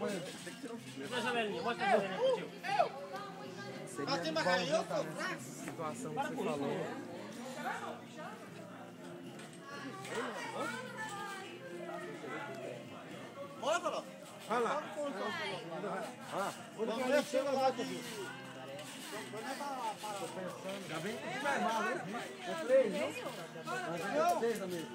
Mostra a janelinha, mostra a janelinha, tio. Seria igualzinho a situação que você falou. Bora, Carol. Olha lá. Vamos ver se ela vai aqui. Tô pensando. Já vem com mais mal, hein? É 3, não? É 3, amigo.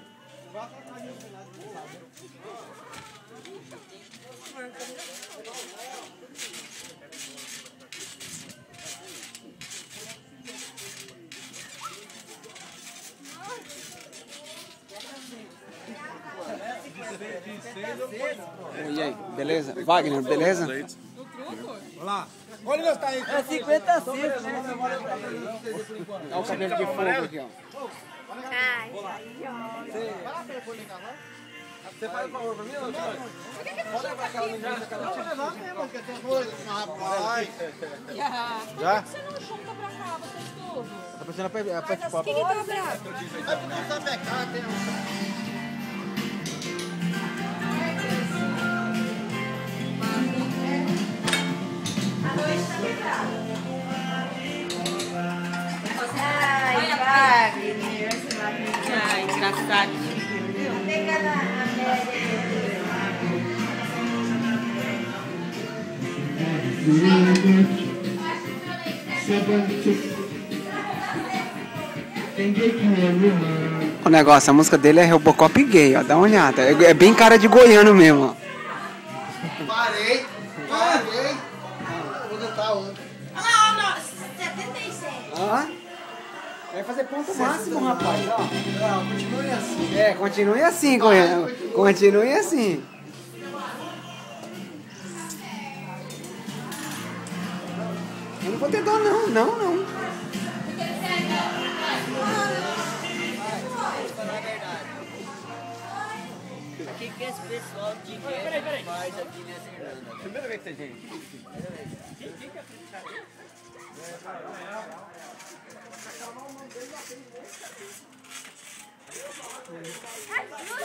E aí, beleza? Wagner, beleza? Olha lá. Olha onde está aí. É 56, né? Olha o cabelo de fogo aqui, ó. Ai, Você faz um favor pra mim, ou não? Pode levar aquela menina, aquela Vamos levar mesmo, porque tem coisa. Rapaz. Já? você não junta pra cá, vocês tudo. Tá parecendo a pet pop. Quem que tá bravo? Vai pro nosso sapecar, tem um... A noite tá quebrada. Ai, Wagner. Ai, engraçado. Pega na média. O negócio, a música dele é Robocop gay, ó. Dá uma olhada. É bem cara de goiano mesmo, ó. Parei. Vou tentar outra. Ah, não, 77. Hã? Vai fazer ponto máximo, rapaz, ó. Não, continue assim. É, continue assim, goiano. Continue assim. Eu não vou ter dó, não. O que esse pessoal de guerra faz aqui nessa Irlanda? Primeira vez que você vem. Ajuda!